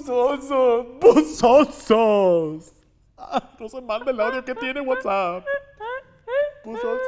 ¡Buzonzos! ¡Buzonzos! No se manda el audio que tiene WhatsApp. Buzonzos.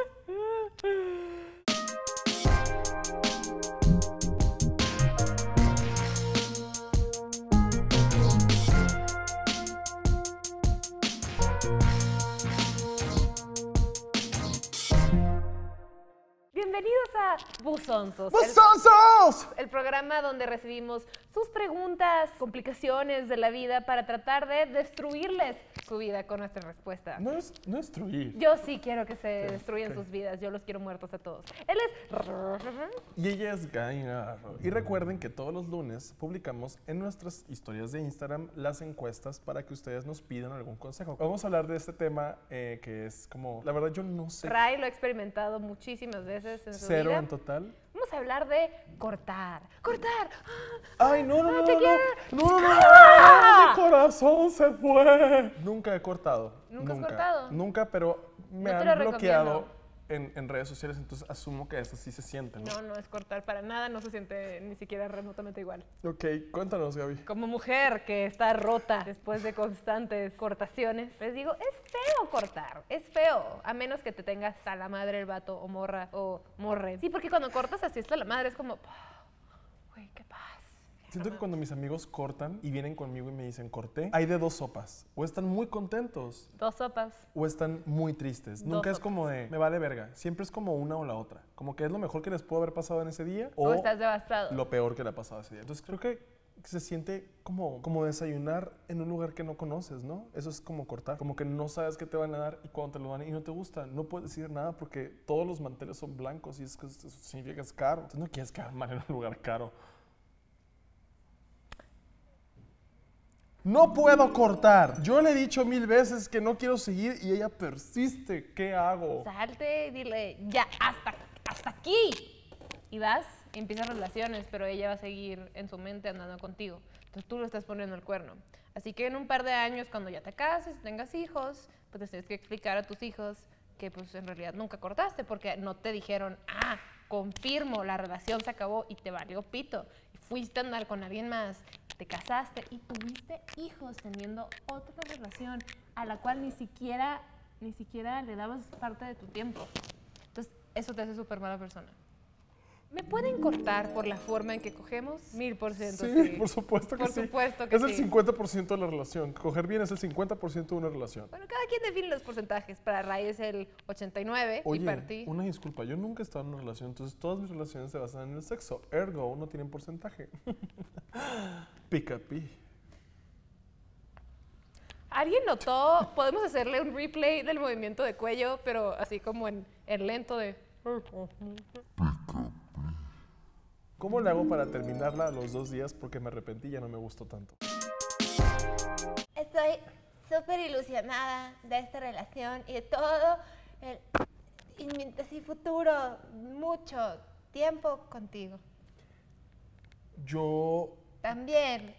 Bienvenidos a Buzonzos, ¡Buzonzos! el programa donde recibimos sus preguntas, complicaciones de la vida para tratar de destruirles su vida con nuestra respuesta. No es destruir. Yo sí quiero que se destruyan sus vidas, yo los quiero muertos a todos. Él es... Y ella es Gaia. Y recuerden que todos los lunes publicamos en nuestras historias de Instagram las encuestas para que ustedes nos pidan algún consejo. Vamos a hablar de este tema que es como, la verdad yo no sé. Ray lo ha experimentado muchísimas veces en su Cero vida. en total. Vamos a hablar de cortar. ¡Cortar! Ay, no, no, no, te no, quiero. no, ¡Ah! mi corazón se fue. Nunca he cortado. ¿Nunca has cortado? Nunca, pero me No te lo han bloqueado recomiendo. en redes sociales, entonces asumo que eso sí se siente, ¿no? No, no es cortar para nada, no se siente ni siquiera remotamente igual. Ok, cuéntanos, Gaby. Como mujer que está rota después de constantes cortaciones, les digo, es feo cortar, es feo, a menos que te tengas a la madre el vato o morra o morre. Sí, porque cuando cortas así está la madre, es como, güey, qué paz. Siento que cuando mis amigos cortan y vienen conmigo y me dicen corté, hay de dos sopas. O están muy contentos Dos sopas. o están muy tristes. Dos Nunca es sopas. como de, me vale verga. Siempre es como una o la otra. Como que es lo mejor que les pudo haber pasado en ese día O estás devastado. lo peor que le ha pasado ese día. Entonces creo que se siente como desayunar en un lugar que no conoces, ¿no? Eso es como cortar. Como que no sabes qué te van a dar y cuando te lo dan y no te gusta, no puedes decir nada porque todos los manteles son blancos y es que eso significa que es caro. Entonces no quieres quedar mal en un lugar caro. No puedo cortar. Yo le he dicho 1000 veces que no quiero seguir y ella persiste. ¿Qué hago? Salte y dile, ya, hasta aquí. Y vas y empiezas relaciones, pero ella va a seguir en su mente andando contigo. Entonces tú le estás poniendo el cuerno. Así que en un par de años, cuando ya te cases, tengas hijos, pues les tienes que explicar a tus hijos que pues en realidad nunca cortaste porque no te dijeron, confirmo, la relación se acabó y te valió pito. Y fuiste a andar con alguien más, te casaste y tuviste hijos teniendo otra relación a la cual ni siquiera le dabas parte de tu tiempo. Entonces, eso te hace súper mala persona. ¿Me pueden cortar por la forma en que cogemos? 1000%. Sí, por supuesto que Por sí. supuesto que es el sí. 50% de la relación. Coger bien es el 50% de una relación. Bueno, cada quien define los porcentajes. Para Ray es el 89 y para ti... Oye, una disculpa. Yo nunca he estado en una relación, entonces todas mis relaciones se basan en el sexo. Ergo, no tienen porcentaje. Pica-pi. ¿Alguien notó? Podemos hacerle un replay del movimiento de cuello, pero así como en lento de... ¿Cómo le hago para terminarla a los 2 días? Porque me arrepentí y ya no me gustó tanto. Estoy súper ilusionada de esta relación y de todo el así futuro, mucho tiempo contigo. Yo... También.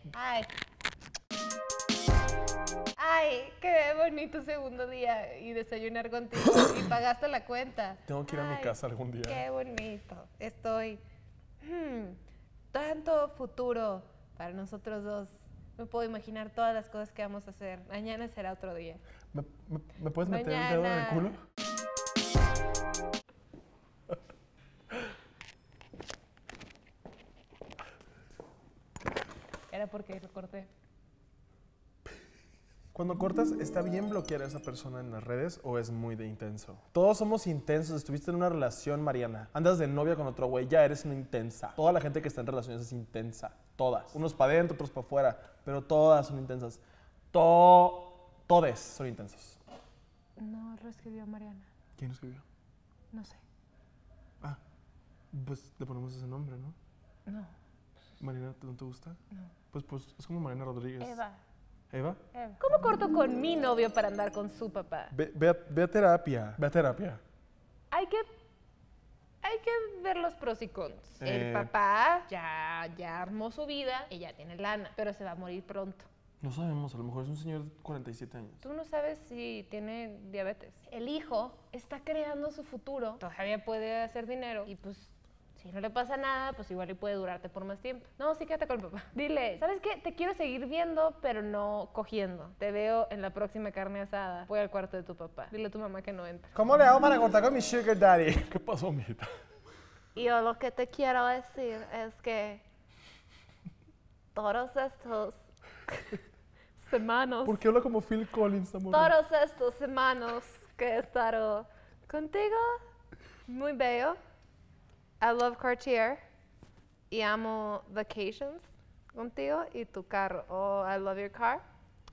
Ay, qué bonito segundo día y desayunar contigo y pagaste la cuenta. Tengo que ir a mi Ay, casa algún día. Qué bonito. Estoy... tanto futuro para nosotros dos. No puedo imaginar todas las cosas que vamos a hacer. Mañana será otro día. ¿Me puedes meter el dedo en el culo? Era porque lo corté. Cuando cortas, ¿está bien bloquear a esa persona en las redes o es muy de intenso? Todos somos intensos. Estuviste en una relación, Mariana. Andas de novia con otro güey, ya eres una intensa. Toda la gente que está en relaciones es intensa. Todas. Unos para adentro, otros para afuera. Pero todas son intensas. Todes son intensos. No lo escribió Mariana. ¿Quién escribió? No sé. Ah, pues le ponemos ese nombre, ¿no? No. Mariana, ¿no te gusta? No. Pues es como Mariana Rodríguez. Eva. ¿Eva? ¿Cómo corto con mi novio para andar con su papá? Ve a terapia. Ve a terapia. Hay que ver los pros y cons. El papá ya armó su vida y ya tiene lana, pero se va a morir pronto. No sabemos, a lo mejor es un señor de 47 años. Tú no sabes si tiene diabetes. El hijo está creando su futuro, todavía puede hacer dinero y pues Si no le pasa nada, pues igual y puede durarte por más tiempo. No, sí, quédate con el papá. Dile, ¿sabes qué? Te quiero seguir viendo, pero no cogiendo. Te veo en la próxima carne asada. Voy al cuarto de tu papá. Dile a tu mamá que no entra. ¿Cómo le hago para cortar con mi sugar daddy? ¿Qué pasó, mijita? Yo lo que te quiero decir es que todos estos Semanas. ¿Por qué habla como Phil Collins, amor? todos estos semanas que he estado contigo, muy bello. I love Cartier y amo vacations contigo y tu carro. Oh, I love your car.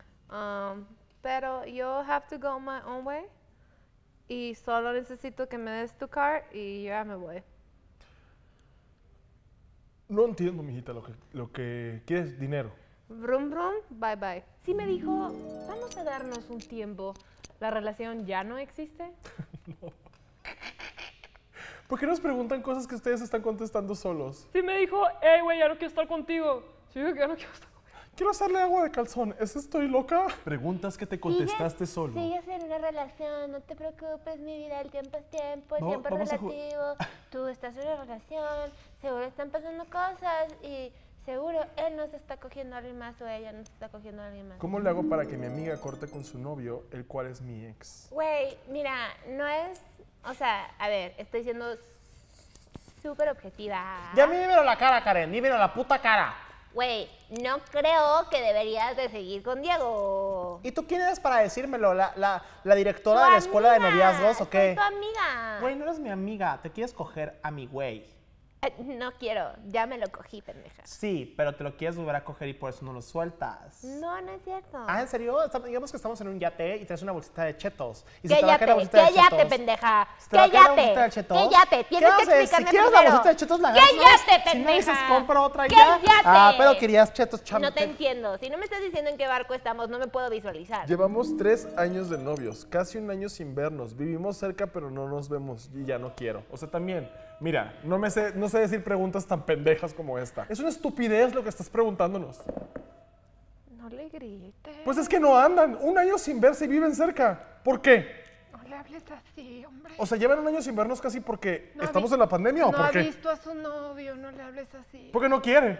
Pero yo have to go my own way y solo necesito que me des tu car y yo ya me voy. No entiendo, mijita, lo que quieres dinero. Brum brum, bye bye. Sí me dijo, vamos a darnos un tiempo. ¿La relación ya no existe? ¿Por qué nos preguntan cosas que ustedes están contestando solos? Sí me dijo, hey, güey, ya no quiero estar contigo. Sí, que ya no quiero estar contigo. Quiero hacerle agua de calzón. ¿Es estoy loca? Preguntas que te contestaste solo. Sigues en una relación, no te preocupes, mi vida, el tiempo es tiempo, el No, tiempo es vamos a relativo. Tú estás en una relación, seguro están pasando cosas y seguro él no se está cogiendo a alguien más o ella no se está cogiendo a alguien más. ¿Cómo le hago para que mi amiga corte con su novio, el cual es mi ex? Güey, mira, no es, o sea, a ver, estoy siendo súper objetiva. Ya a mí dímelo la cara, Karen, dímelo la puta cara. Güey, no creo que deberías de seguir con Diego. ¿Y tú quién eres para decírmelo? ¿La directora de la escuela de noviazgos o qué? Soy tu amiga. Güey, no eres mi amiga, te quieres coger a mi güey. No quiero, ya me lo cogí, pendeja. Sí, pero te lo quieres volver a coger y por eso no lo sueltas. No, no es cierto. Ah, ¿en serio? Digamos que estamos en un yate y traes una bolsita de chetos. Y se te va a caer Cállate, la bolsita de cállate, chetos. pendeja. Se te va a caer la bolsita de Cállate, chetos. cállate. Tienes que ¿Qué haces? explicarme Si quieres la primero. bolsita de chetos, la agarras. Cállate, Si no dices, pendeja. compra otra ya. Cállate. Ah, pero querías chetos, No champe. te entiendo. Si no me estás diciendo en qué barco estamos, no me puedo visualizar. Llevamos 3 años de novios, casi un año sin vernos. Vivimos cerca, pero no nos vemos y ya no quiero. O sea, también, mira, no sé decir preguntas tan pendejas como esta. Es una estupidez lo que estás preguntándonos. No le grites. Pues es que no andan. Un año sin verse y viven cerca. ¿Por qué? No le hables así, hombre. O sea, llevan un año sin vernos casi porque No ha estamos vi- en la pandemia o No por ha qué? visto a su novio, no le hables así. Porque no quiere.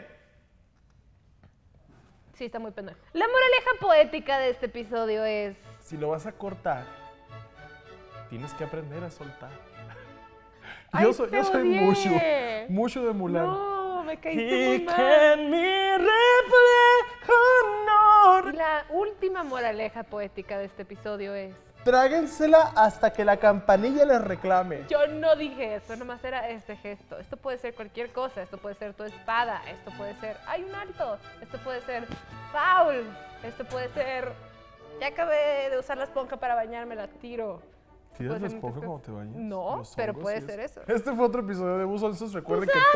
Sí, está muy pendejo. La moraleja poética de este episodio es... Si lo vas a cortar, tienes que aprender a soltar. Ay, Yo soy te odié. Mushu. Mushu de Mulan. No, me caíste muy Y mal. que mi reflejo no... Y la última moraleja poética de este episodio es... Tráguensela hasta que la campanilla les reclame. Yo no dije eso, nomás era este gesto. Esto puede ser cualquier cosa, esto puede ser tu espada, esto puede ser... ¡Hay un alto! Esto puede ser foul, esto puede ser... Ya acabé de usar la esponja para bañarme, la tiro. Esto ¿Tiras puede la ser esponja muchas cuando te cosas. bañas? No, Los pero hongos puede y ser eso. Este fue otro episodio de Busolsos. Recuerden que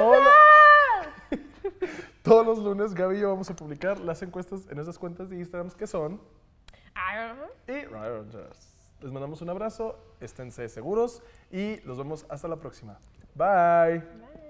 todos los lunes Gaby y yo vamos a publicar las encuestas en esas cuentas de Instagram que son... Y Rogers. Les mandamos un abrazo, esténse seguros y los vemos hasta la próxima. Bye. Bye.